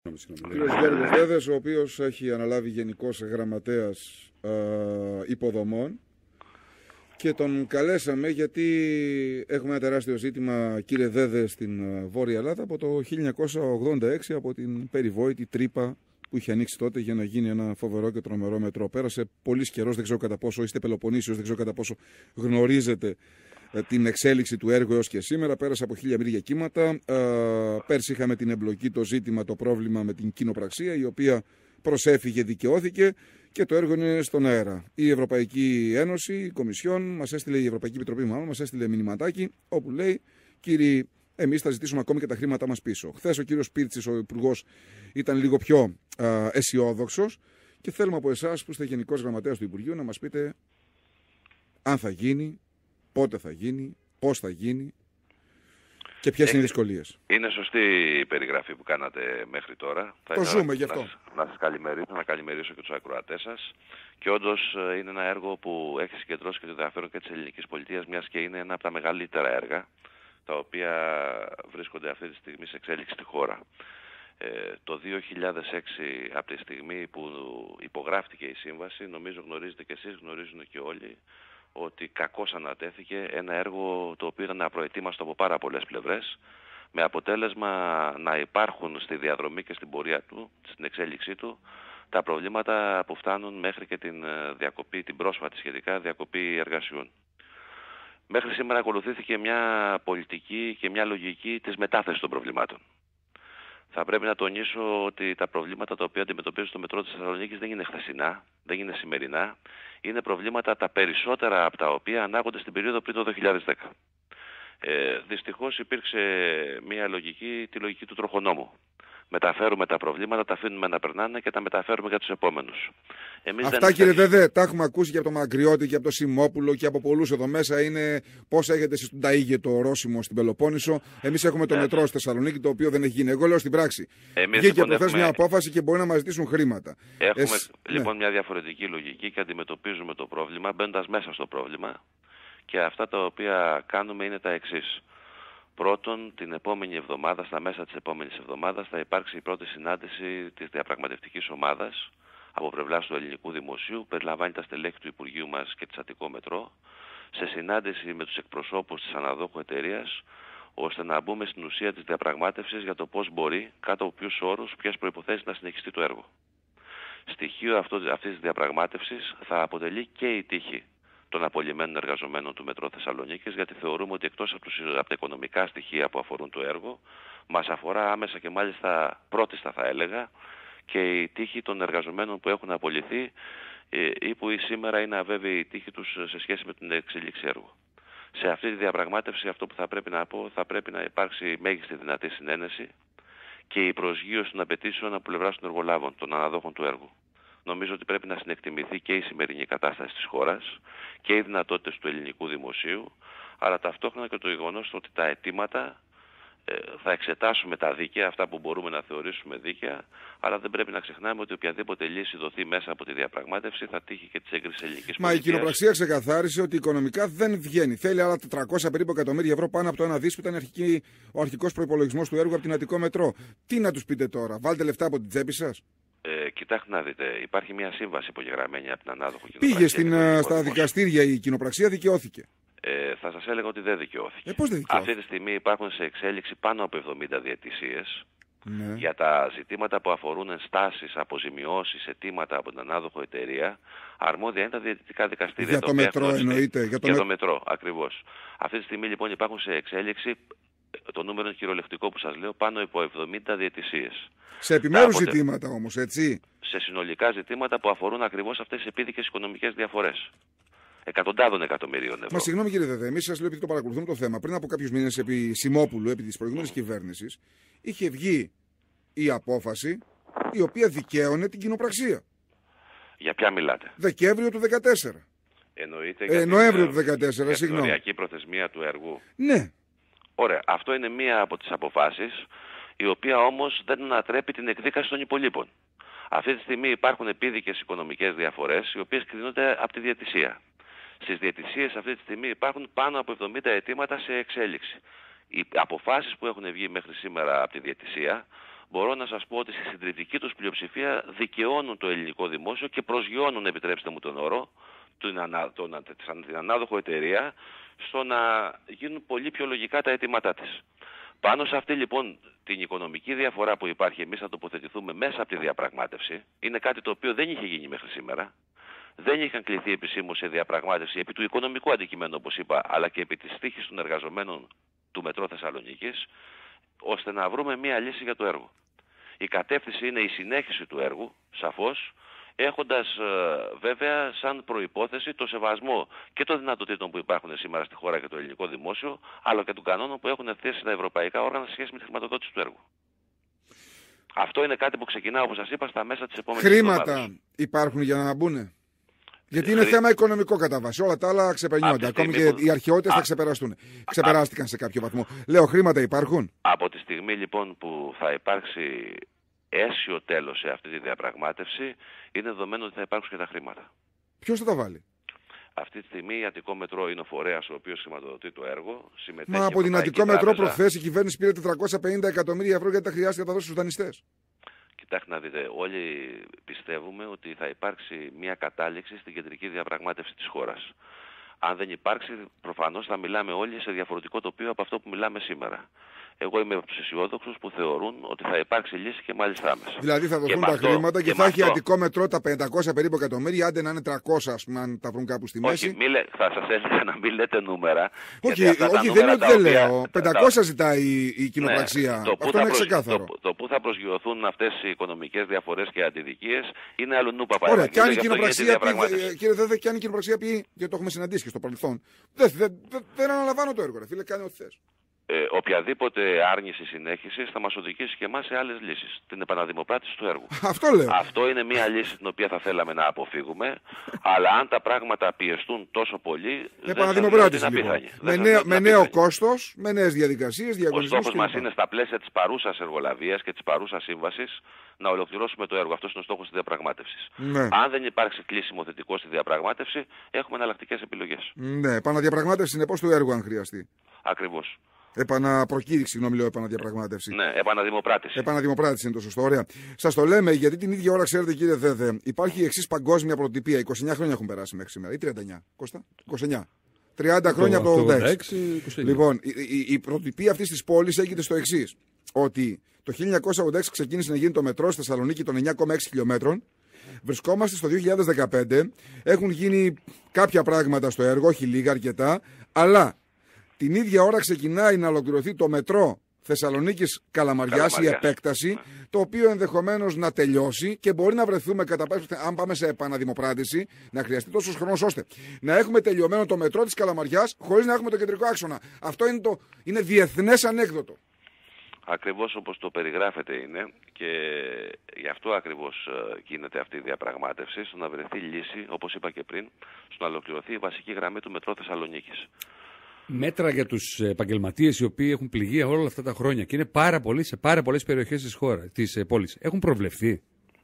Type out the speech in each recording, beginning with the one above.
Ο κύριος Γιώργος Δέδες, ο οποίος έχει αναλάβει γενικός γραμματέας υποδομών, και τον καλέσαμε γιατί έχουμε ένα τεράστιο ζήτημα, κύριε Δέδε, στην Βόρεια Ελλάδα από το 1986, από την περιβόητη τρύπα που είχε ανοίξει τότε για να γίνει ένα φοβερό και τρομερό μετρό. Πέρασε πολύς καιρός, δεν ξέρω κατά πόσο είστε Πελοποννήσιος, δεν ξέρω κατά πόσο γνωρίζετε την εξέλιξη του έργου έως και σήμερα. Πέρασε από 1000 μίλια κύματα. Πέρσι είχαμε την εμπλοκή, το ζήτημα, το πρόβλημα με την κοινοπραξία, η οποία προσέφυγε, δικαιώθηκε και το έργο είναι στον αέρα. Η Ευρωπαϊκή Ένωση, η Κομισιόν, η Ευρωπαϊκή Επιτροπή μας έστειλε μηνυματάκι όπου λέει: κύριοι, εμείς θα ζητήσουμε ακόμη και τα χρήματά μας πίσω. Χθες ο κύριος Πίρτσης, ο Υπουργός, ήταν λίγο πιο αισιόδοξος και θέλουμε από εσάς που είστε Γενικός Γραμματέας του Υπουργείου να μας πείτε αν θα γίνει, πότε θα γίνει, πώς θα γίνει και ποιες είναι οι δυσκολίες. Είναι σωστή η περιγραφή που κάνατε μέχρι τώρα. Το ζούμε γι' αυτό. Να σας καλημερίσω, να καλημερίσω και τους ακροατές σας. Και όντως είναι ένα έργο που έχει συγκεντρώσει και το ενδιαφέρον και της ελληνικής πολιτείας, μιας και είναι ένα από τα μεγαλύτερα έργα τα οποία βρίσκονται αυτή τη στιγμή σε εξέλιξη στη χώρα. Το 2006, από τη στιγμή που υπογράφτηκε η σύμβαση, νομίζω γνωρίζετε και εσείς, γνωρίζουν και όλοι, ότι κακώς ανατέθηκε ένα έργο το οποίο ήταν απροετοίμαστο από πάρα πολλές πλευρές, με αποτέλεσμα να υπάρχουν στη διαδρομή και στην πορεία του, στην εξέλιξή του, τα προβλήματα που φτάνουν μέχρι και την διακοπή, την πρόσφατη σχετικά διακοπή εργασιών. Μέχρι σήμερα ακολουθήθηκε μια πολιτική και μια λογική της μετάθεσης των προβλημάτων. Θα πρέπει να τονίσω ότι τα προβλήματα τα οποία αντιμετωπίζει το μετρό της Θεσσαλονίκης δεν είναι χθεσινά, δεν είναι σημερινά. Είναι προβλήματα τα περισσότερα από τα οποία ανάγονται στην περίοδο πριν το 2010. Δυστυχώς υπήρξε μια λογική, τη λογική του τροχονόμου. Μεταφέρουμε τα προβλήματα, τα αφήνουμε να περνάνε και τα μεταφέρουμε για τους επόμενους. Αυτά, κύριε Δέδε, τα έχουμε ακούσει και από τον Μακριώτη και από τον Σιμόπουλο και από πολλούς εδώ μέσα. Είναι πώς έχετε εσείς τον Ταΐγε το ορόσημο στην Πελοπόννησο. Εμείς έχουμε το μετρό στη Θεσσαλονίκη, το οποίο δεν έχει γίνει. Εγώ λέω στην πράξη. Βγήκε προχθές μια απόφαση και μπορεί να μας ζητήσουν χρήματα. Έχουμε λοιπόν μια διαφορετική λογική και αντιμετωπίζουμε το πρόβλημα μπαίνοντας μέσα στο πρόβλημα. Και αυτά τα οποία κάνουμε είναι τα εξής. Πρώτον, την επόμενη εβδομάδα, στα μέσα της επόμενης εβδομάδας, θα υπάρξει η πρώτη συνάντηση της διαπραγματευτικής ομάδας από πλευράς του ελληνικού δημοσίου, περιλαμβάνει τα στελέχη του Υπουργείου μας και της Αττικό Μετρό, σε συνάντηση με τους εκπροσώπους της αναδόχου εταιρείας, ώστε να μπούμε στην ουσία της διαπραγμάτευσης για το πώς μπορεί, κάτω από ποιους όρους, ποιες προϋποθέσεις να συνεχιστεί το έργο. Στοιχείο αυτής της διαπραγμάτευσης θα αποτελεί και η τύχη των απολυμμένων εργαζομένων του Μετρό Θεσσαλονίκης, γιατί θεωρούμε ότι εκτός από τα οικονομικά στοιχεία που αφορούν το έργο, μας αφορά άμεσα και μάλιστα πρώτιστα θα έλεγα και η τύχη των εργαζομένων που έχουν απολυθεί ή που σήμερα είναι αβέβαιη η τύχη τους σε σχέση με την εξέλιξη έργου. Σε αυτή τη διαπραγμάτευση αυτό που θα πρέπει να πω, θα πρέπει να υπάρξει μέγιστη δυνατή συνένεση και η προσγείωση των απαιτήσεων από πλευράς των εργολάβων, των αναδόχων του έργου. Νομίζω ότι πρέπει να συνεκτιμηθεί και η σημερινή κατάσταση της χώρας και οι δυνατότητες του ελληνικού δημοσίου, αλλά ταυτόχρονα και το γεγονός ότι τα αιτήματα θα εξετάσουμε τα δίκαια, αυτά που μπορούμε να θεωρήσουμε δίκαια, αλλά δεν πρέπει να ξεχνάμε ότι οποιαδήποτε λύση δοθεί μέσα από τη διαπραγμάτευση θα τύχει και της έγκρισης ελληνικής πολιτείας. Μα η κοινοπραξία ξεκαθάρισε ότι οικονομικά δεν βγαίνει. Θέλει άλλα 400 περίπου εκατομμύρια ευρώ πάνω από το 1 δις που ήταν ο αρχικός προϋπολογισμός του έργου από την Αττικό Μετρό. Τι να τους πείτε τώρα, βάλτε λεφτά από την τσέπη σας. Κοιτάξτε να δείτε, υπάρχει μια σύμβαση υπογεγραμμένη από την ανάδοχο κοινοπραξία. Πήγε στα δικαστήρια η κοινοπραξία, δικαιώθηκε. Θα σας έλεγα ότι δεν δικαιώθηκε. Πώς δεν δικαιώθηκε? Αυτή τη στιγμή υπάρχουν σε εξέλιξη πάνω από 70 διαιτησίες για τα ζητήματα που αφορούν ενστάσεις, αποζημιώσεις, αιτήματα από την ανάδοχο εταιρεία. Αρμόδια είναι τα διαιτητικά δικαστήρια. Για το μετρό εννοείται. Για το μετρό, ακριβώς. Αυτή τη στιγμή λοιπόν υπάρχουν σε εξέλιξη, το νούμερο είναι κυριολεκτικό που σας λέω, πάνω από 70 διαιτησίες. Σε επιμέρους ζητήματα όμως, έτσι. Σε συνολικά ζητήματα που αφορούν ακριβώς αυτές τις επίδικες οικονομικές διαφορές. Εκατοντάδων εκατομμυρίων ευρώ. Μα συγγνώμη κύριε Δεδέ, εμείς σας λέω επειδή το παρακολουθούμε το θέμα. Πριν από κάποιους μήνες επί Σιμόπουλου, επί της προηγούμενης κυβέρνησης, είχε βγει η απόφαση η οποία δικαίωνε την κοινοπραξία. Για ποια μιλάτε? Δεκέμβριο του 2014. Εννοείται Νοέμβριο του 2014, συγγνώμη. Για την οριακή προθεσμία του έργου. Ναι. Ωραία. Αυτό είναι μία από τις αποφάσεις, η οποία όμως δεν ανατρέπει την εκδίκαση των υπολείπων. Αυτή τη στιγμή υπάρχουν επίδικες οικονομικές διαφορές, οι οποίες κρίνονται από τη διαιτησία. Στις διαιτησίες αυτή τη στιγμή υπάρχουν πάνω από 70 αιτήματα σε εξέλιξη. Οι αποφάσεις που έχουν βγει μέχρι σήμερα από τη διαιτησία μπορώ να σας πω ότι στη συντριπτική τους πλειοψηφία δικαιώνουν το ελληνικό δημόσιο και προσγειώνουν, επιτρέψτε μου τον όρο, την ανάδοχο εταιρεία στο να γίνουν πολύ πιο λογικά τα αιτήματά της. Πάνω σε αυτή λοιπόν την οικονομική διαφορά που υπάρχει, εμείς θα τοποθετηθούμε μέσα από τη διαπραγμάτευση. Είναι κάτι το οποίο δεν είχε γίνει μέχρι σήμερα. Δεν είχαν κληθεί επισήμως σε διαπραγμάτευση επί του οικονομικού αντικειμένου, όπως είπα, αλλά και επί της τύχης των εργαζομένων του Μετρό Θεσσαλονίκης, ώστε να βρούμε μία λύση για το έργο. Η κατεύθυνση είναι η συνέχιση του έργου, σαφώς, έχοντας βέβαια σαν προϋπόθεση το σεβασμό και των δυνατοτήτων που υπάρχουν σήμερα στη χώρα και το ελληνικό δημόσιο, αλλά και των κανόνων που έχουν θέσει τα ευρωπαϊκά όργανα σε σχέση με τη χρηματοδότηση του έργου. Αυτό είναι κάτι που ξεκινά, όπως σας είπα, στα μέσα της επόμενης εβδομάδας. Χρήματα υπάρχουν για να μπουν. Γιατί είναι θέμα οικονομικό κατά βάση. Όλα τα άλλα ξεπερνιόνται. Ακόμη και οι αρχαιότητες θα ξεπεραστούν. Ξεπεράστηκαν σε κάποιο βαθμό. Λέω, χρήματα υπάρχουν. Από τη στιγμή λοιπόν που θα υπάρξει αίσιο τέλος σε αυτή τη διαπραγμάτευση, είναι δεδομένο ότι θα υπάρξουν και τα χρήματα. Ποιος θα τα βάλει? Αυτή τη στιγμή η Αττικό Μετρό είναι ο φορέας ο οποίος χρηματοδοτεί το έργο. Μα από την Αττικό Μετρό προχθές η κυβέρνηση πήρε 450 εκατομμύρια ευρώ γιατί τα χρειάζεται να τα δώσει στους δανειστές. Κοιτάξτε να δείτε, όλοι πιστεύουμε ότι θα υπάρξει μια κατάληξη στην κεντρική διαπραγμάτευση της χώρας. Αν δεν υπάρξει, προφανώς θα μιλάμε όλοι σε διαφορετικό τοπίο από αυτό που μιλάμε σήμερα. Εγώ είμαι από τους αισιόδοξους που θεωρούν ότι θα υπάρξει λύση και μάλιστα άμεσα. Δηλαδή θα δοθούν τα χρήματα και θα έχει Αττικό Μετρό τα 500 περίπου εκατομμύρια, άντε να είναι 300, ας πούμε, αν τα βρουν κάπου στη μέση. Όχι, θα σας έλεγα να μην λέτε νούμερα. Όχι, δεν είναι ότι δεν λέω. 500 ζητάει η κοινοπραξία. Αυτό είναι ξεκάθαρο. Το που θα προσγειωθούν αυτές οι οικονομικές διαφορές και αντιδικίες είναι αλλού νου παπά. Ωραία, και αν η κοινοπραξία πει, κύριε Δέδε, και αν η κοινοπραξία πει, γιατί το έχουμε συναντήσει και στο παρελθόν, δεν αναλαμβάνω το έργο, φίλε, κάνει ό,τι θες. Οποιαδήποτε άρνηση συνέχισης θα μας οδηγήσει και εμάς σε άλλες λύσεις. Την επαναδημοπράτηση του έργου. Αυτό λέω. Αυτό είναι μια λύση την οποία θα θέλαμε να αποφύγουμε, αλλά αν τα πράγματα πιεστούν τόσο πολύ, επαναδημοπράτηση λοιπόν. Με νέο κόστος, με νέες διαδικασίες, διαγωνισμούς. Ο στόχος μας είναι στα πλαίσια της παρούσας εργολαβίας και της παρούσας σύμβασης να ολοκληρώσουμε το έργο. Αυτός είναι ο στόχος της διαπραγμάτευσης. Ναι. Αν δεν υπάρξει κλείσιμο θετικό στη διαπραγμάτευση, έχουμε εναλλακτικές επιλογές. Ναι, επαναδιαπραγμάτευση συνεπώς του έργου αν χρειαστεί. Ακριβώς. Επαναπροκήρυξη, συγγνώμη, λέω επαναδιαπραγμάτευση. Ναι, επαναδημοπράτηση. Επαναδημοπράτηση είναι το σωστό. Ωραία. Σας το λέμε γιατί την ίδια ώρα, ξέρετε, κύριε Δέδε, υπάρχει η εξής παγκόσμια πρωτοτυπία. 29 χρόνια έχουν περάσει μέχρι σήμερα. Ή 39. Κώστα. 29. 30 χρόνια από το 86. Λοιπόν, η πρωτοτυπία αυτής της πόλης έγινε στο εξής. Ότι το 1986 ξεκίνησε να γίνει το μετρό στη Θεσσαλονίκη των 9,6 χιλιόμετρων. Βρισκόμαστε στο 2015. Έχουν γίνει κάποια πράγματα στο έργο, όχι λίγα, αρκετά. Αλλά την ίδια ώρα ξεκινάει να ολοκληρωθεί το μετρό Θεσσαλονίκης Καλαμαριάς, η επέκταση, το οποίο ενδεχομένως να τελειώσει και μπορεί να βρεθούμε αν πάμε σε επαναδημοπράτηση, να χρειαστεί τόσος χρόνος ώστε να έχουμε τελειωμένο το μετρό της Καλαμαριάς χωρίς να έχουμε το κεντρικό άξονα. Αυτό είναι διεθνές ανέκδοτο. Ακριβώς όπως το περιγράφεται είναι και γι' αυτό ακριβώς γίνεται αυτή η διαπραγμάτευση, στο να βρεθεί λύση, όπως είπα και πριν, στο να ολοκληρωθεί η βασική γραμμή του μετρό Θεσσαλονίκης. Μέτρα για τους επαγγελματίες οι οποίοι έχουν πληγεί όλα αυτά τα χρόνια και είναι πάρα πολλοί σε πάρα πολλές περιοχές της πόλης. Έχουν προβλεφθεί.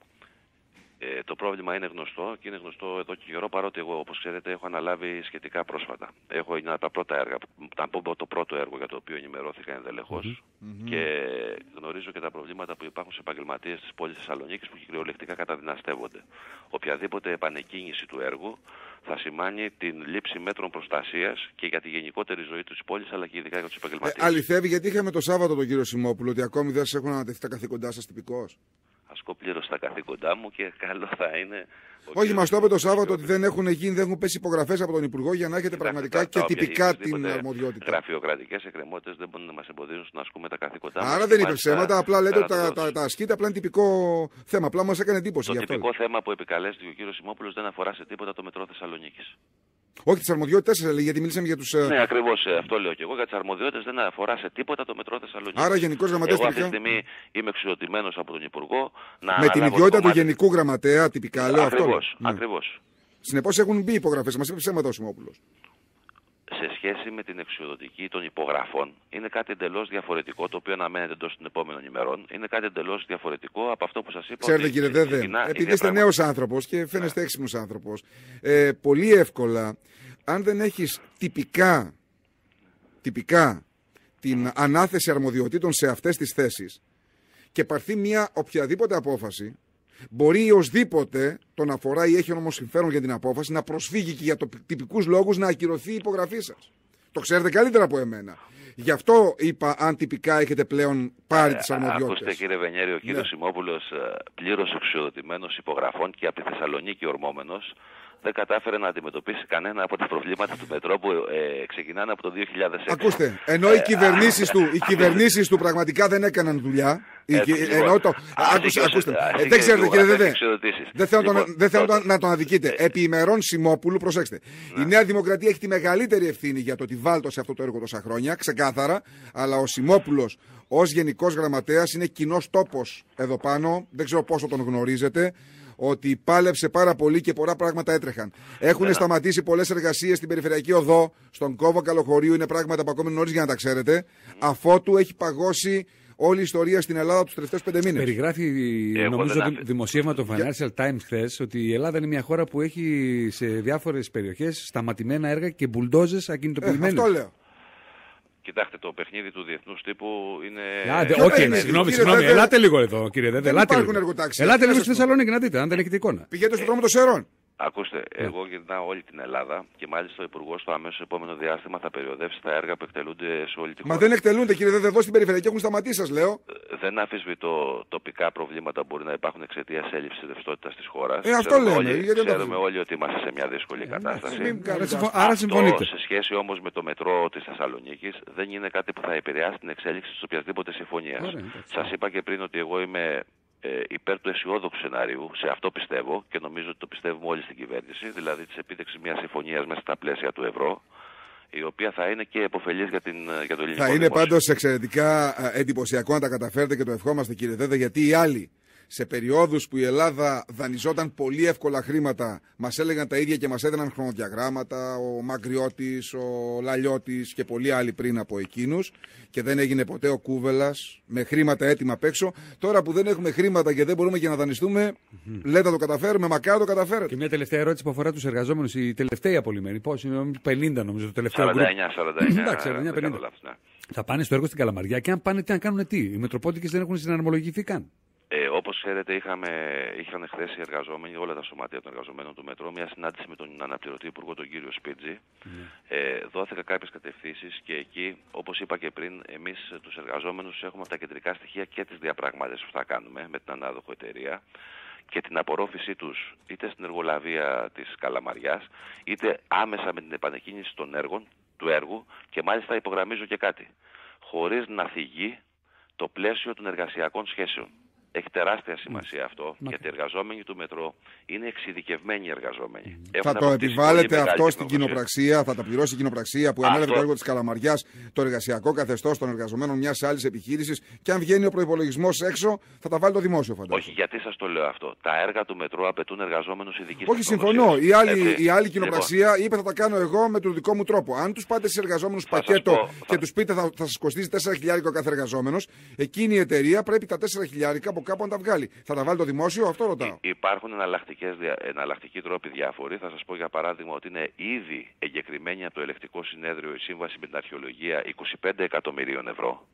Το πρόβλημα είναι γνωστό και είναι γνωστό εδώ και καιρό, παρότι εγώ, όπως ξέρετε, έχω αναλάβει σχετικά πρόσφατα. Έχω είναι τα πρώτα έργα, το πρώτο έργο για το οποίο ενημερώθηκα ενδελεχώς και γνωρίζω και τα προβλήματα που υπάρχουν σε επαγγελματίες της πόλης Θεσσαλονίκης που κυριολεκτικά καταδυναστεύονται. Οποιαδήποτε επανεκκίνηση του έργου θα σημάνει την λήψη μέτρων προστασίας και για τη γενικότερη ζωή της πόλης, αλλά και ειδικά για τους επαγγελματίες. Αληθεύει, γιατί είχαμε το Σάββατο τον κύριο Σιμόπουλο ότι ακόμη δεν σας έχουν ανατεθεί τα καθήκοντά σας τυπικώς. Ασκώ πλήρως τα καθήκοντά μου και καλό θα είναι. Όχι, μας το είπε το Σάββατο ότι δεν έχουν πέσει υπογραφές από τον Υπουργό για να έχετε πραγματικά και τυπικά την αρμοδιότητα. Γραφειοκρατικές εκκρεμότητες δεν μπορούν να μας εμποδίζουν να ασκούμε τα καθήκοντά μας. Άρα δεν είπε ψέματα, απλά λέτε ότι τα ασκείτε, απλά είναι τυπικό θέμα. Απλά μας έκανε εντύπωση. Το τυπικό θέμα που επικαλέστηκε ο κύριος Σιμόπουλος δεν αφορά σε τίποτα το μετρό Θεσσαλονίκης. Όχι, τις αρμοδιότητες σας έλεγε, γιατί μιλήσαμε για τους. Ναι, ακριβώς αυτό λέω και εγώ. Για τις αρμοδιότητες δεν αφορά σε τίποτα το μετρό Θεσσαλονίκης. Άρα, Γενικός Γραμματέας. Εγώ αυτή τη στιγμή είμαι εξουσιοδοτημένος από τον Υπουργό να. Με την ιδιότητα του Γενικού Γραμματέα, τυπικά λέω αυτό. Ακριβώς. Συνεπώς έχουν μπει υπογραφές. Μας είπε ψέματα ο Σιμόπουλος. Σε σχέση με την εξουσιοδοτική των υπογραφών, είναι κάτι εντελώς διαφορετικό, το οποίο αναμένεται εντός των επόμενων ημερών. Είναι κάτι εντελώς διαφορετικό από αυτό που σας είπα. Ξέρετε, κύριε Δέδε, επειδή είστε νέος άνθρωπος και φαίνεστε έξυπνος άνθρωπος, πολύ εύκολα, αν δεν έχεις τυπικά την ανάθεση αρμοδιοτήτων σε αυτές τις θέσεις και πάρθει μια οποιαδήποτε απόφαση, μπορεί οσδήποτε τον αφορά ή έχει όμως συμφέρον για την απόφαση να προσφύγει και για τυπικούς λόγους να ακυρωθεί η υπογραφή σας. Το ξέρετε καλύτερα από εμένα. Γι' αυτό είπα αν τυπικά έχετε πλέον πάρει τις αρμοδιότητες. Ακούστε κύριε Βενιέρη, ο κύριος Σιμόπουλος, πλήρως εξουσιοδοτημένος υπογραφών και από τη Θεσσαλονίκη ορμόμενος, δεν κατάφερε να αντιμετωπίσει κανένα από τα προβλήματα του μετρό που ξεκινάνε από το 2006. Ακούστε, ενώ οι κυβερνήσεις του πραγματικά δεν έκαναν δουλειά. Ακούστε, δεν ξέρετε κύριε Δεδέ, δεν θέλω να τον αδικείτε. Επί ημερών Σιμόπουλου, προσέξτε, η Νέα Δημοκρατία έχει τη μεγαλύτερη ευθύνη για το ότι βάλτωσε αυτό το έργο τόσα χρόνια, ξεκάθαρα, αλλά ο Σιμόπουλος ως Γενικός Γραμματέας είναι κοινός τόπος εδώ πάνω, δεν ξέρω πόσο τον γνωρίζετε, ότι πάλεψε πάρα πολύ και πολλά πράγματα έτρεχαν. Έχουν σταματήσει πολλές εργασίες στην Περιφερειακή Οδό, στον κόβο Καλοχωρίου, είναι πράγματα που ακόμη είναι νωρίς για να τα ξέρετε, αφότου έχει παγώσει όλη η ιστορία στην Ελλάδα τους τελευταίους 5 μήνες. Περιγράφει, νομίζω, δημοσίευμα το Financial Times χθες, ότι η Ελλάδα είναι μια χώρα που έχει σε διάφορες περιοχές σταματημένα έργα και μπουλντόζες ακινητοποιημένες. Αυτό λέω. Κοιτάξτε, το παιχνίδι του διεθνούς τύπου είναι. Συγγνώμη, ελάτε λίγο εδώ, κύριε Δέδε. Ελάτε λίγο στη Θεσσαλονίκη να δείτε, αν δεν έχετε εικόνα. Πηγαίνετε στον δρόμο των Σερών. Ακούστε, εγώ γυρνάω όλη την Ελλάδα και μάλιστα ο Υπουργός στο αμέσως επόμενο διάστημα θα περιοδεύσει τα έργα που εκτελούνται σε όλη τη χώρα. Μα δεν εκτελούνται, κύριε Δέδε, εδώ στην περιφερειακή έχουν σταματήσει, σας λέω. Δεν αφισβητώ τοπικά προβλήματα που μπορεί να υπάρχουν εξαιτίας έλλειψης ρευστότητας της χώρας. Αυτό λέμε. Ξέρουμε όλοι ότι είμαστε σε μια δύσκολη κατάσταση. Άρα συμφωνείτε. Σε σχέση όμως με το μετρό της Θεσσαλονίκης δεν είναι κάτι που θα επηρεάσει την εξέλιξη της οποιασδήποτε συμφωνίας. Σας είπα και πριν ότι εγώ είμαι υπέρ του αισιόδοξου σενάριου, σε αυτό πιστεύω και νομίζω ότι το πιστεύουμε όλοι στην κυβέρνηση, δηλαδή της επίτευξης μιας συμφωνίας μέσα στα πλαίσια του ευρώ, η οποία θα είναι και επωφελής για το ελληνικό. Θα είναι πάντως εξαιρετικά εντυπωσιακό να τα καταφέρετε και το ευχόμαστε κύριε Δέδε, γιατί οι άλλοι σε περιόδους που η Ελλάδα δανειζόταν πολύ εύκολα χρήματα, μας έλεγαν τα ίδια και μας έδιναν χρονοδιαγράμματα, ο Μακριώτης, ο Λαλιώτης και πολλοί άλλοι πριν από εκείνους, και δεν έγινε ποτέ ο Κούβελας με χρήματα έτοιμα απ' έξω. Τώρα που δεν έχουμε χρήματα και δεν μπορούμε και να δανειστούμε, λέτε το καταφέρουμε, μακάρι το καταφέρετε. Και μια τελευταία ερώτηση που αφορά τους εργαζόμενους, οι τελευταίοι απολυμμένοι. Πώς είναι, 50 νομίζω το τελευταίο. 49. Εντάξει, 49-50. Θα πάνε στο έργο στην Καλαμαριά και αν πάνε, τι να κάνουν, τι. Οι Μετροπόλτικες δεν έχουν συναρμολογηθεί καν. Όπως ξέρετε, είχαν χθες οι εργαζόμενοι, όλα τα σωματεία των εργαζομένων του Μετρό, μια συνάντηση με τον αναπληρωτή υπουργό, τον κύριο Σπίτζη. Δόθηκαν κάποιες κατευθύνσεις και εκεί, όπως είπα και πριν, εμείς τους εργαζόμενους έχουμε από τα κεντρικά στοιχεία και τις διαπραγματεύσεις που θα κάνουμε με την ανάδοχο εταιρεία και την απορρόφησή τους είτε στην εργολαβία της Καλαμαριάς, είτε άμεσα με την επανεκκίνηση του έργου, και μάλιστα υπογραμμίζω και κάτι, χωρίς να θυγεί το πλαίσιο των εργασιακών σχέσεων. Έχει τεράστια σημασία αυτό, γιατί οι εργαζόμενοι του Μετρό είναι εξειδικευμένοι εργαζόμενοι. Θα το επιβάλλετε αυτό στην κοινοπραξία, θα τα πληρώσει η κοινοπραξία που ανέλαβε το έργο της Καλαμαριάς, το εργασιακό καθεστώς των εργαζομένων μιας άλλης επιχείρησης, και αν βγαίνει ο προϋπολογισμός έξω, θα τα βάλει το δημόσιο, φαντάζομαι. Όχι, γιατί σας το λέω αυτό. Τα έργα του Μετρό απαιτούν εργαζόμενους ειδικής. Όχι, συμφωνώ. Η άλλη κοινοπραξία είπε θα τα κάνω εγώ με τον δικό μου τρόπο. Αν τους πάτε στις εργαζόμενους πακέτο και τους πείτε θα σας κοστίζει 4.000 κάθε εργαζόμενος, εκείνη η εταιρεία πρέπει τα 4.000 από κάπου να τα βγάλει. Θα τα βάλει το δημόσιο, αυτό ρωτάω. Υπάρχουν εναλλακτικοί τρόποι διάφοροι. Θα σας πω για παράδειγμα ότι είναι ήδη εγκεκριμένη από το Ελεκτικό Συνέδριο η σύμβαση με την αρχαιολογία 25 εκατομμυρίων ευρώ,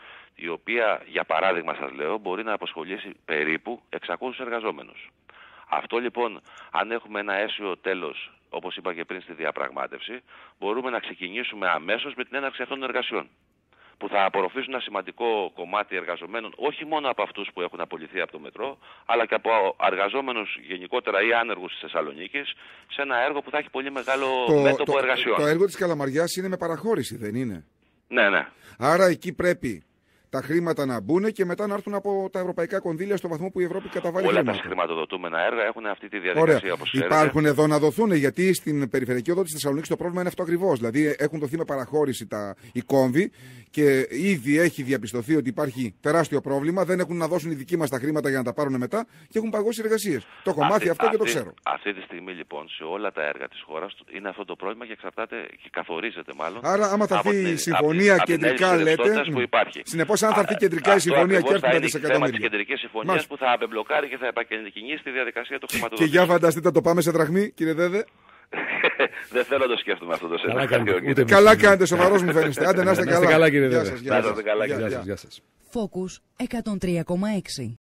η οποία, για παράδειγμα σας λέω, μπορεί να απασχολήσει περίπου 600 εργαζόμενους. Αυτό λοιπόν, αν έχουμε ένα αίσιο τέλος, όπως είπα και πριν στη διαπραγμάτευση, μπορούμε να ξεκινήσουμε αμέσως με την έναρξη αυτών των εργασιών, που θα απορροφήσουν ένα σημαντικό κομμάτι εργαζομένων, όχι μόνο από αυτούς που έχουν απολυθεί από το Μετρό, αλλά και από εργαζόμενους γενικότερα ή άνεργους της Θεσσαλονίκης, σε ένα έργο που θα έχει πολύ μεγάλο μέτωπο εργασιών. Το έργο της Καλαμαριάς είναι με παραχώρηση, δεν είναι? Ναι. Άρα εκεί πρέπει τα χρήματα να μπουν και μετά να έρθουν από τα ευρωπαϊκά κονδύλια στο βαθμό που η Ευρώπη καταβάλει χρήματα. Όλα τα χρηματοδοτούμενα έργα έχουν αυτή τη διαδικασία, όπως ξέρετε. Υπάρχουν εδώ να δοθούν, γιατί στην περιφερειακή οδό της Θεσσαλονίκης το πρόβλημα είναι αυτό ακριβώς. Δηλαδή έχουν δοθεί με παραχώρηση οι κόμβοι και ήδη έχει διαπιστωθεί ότι υπάρχει τεράστιο πρόβλημα. Δεν έχουν να δώσουν οι δικοί μας τα χρήματα για να τα πάρουν μετά και έχουν παγώσει εργασίες. Το έχω μάθει αυτό και το ξέρω. Αυτή τη στιγμή λοιπόν σε όλα τα έργα της χώρας είναι αυτό το πρόβλημα και εξαρτάται και καθορίζεται μάλλον. Άρα, άμα θα έρθει η συμφωνία κεντρικά, λέτε. Συνεπώς, αν θα έρθει κεντρικά η συμφωνία και έρθουν τα δισεκατομμύρια. Είναι θέμα της κεντρικής συμφωνίας που θα απεμπλοκάρει και θα επακινδυνήσει τη διαδικασία του χρηματοδοτήσεως. Και για φανταστείτε, το πάμε σε δραχμή, κύριε Δέδε. Δεν θέλω να το σκέφτομαι αυτό το σενάριο. Καλά κάνετε, σοβαρός μου φαίνεστε. Άντε να είστε καλά. Γεια σας. Γεια σας. Γεια σας. Focus 103,6.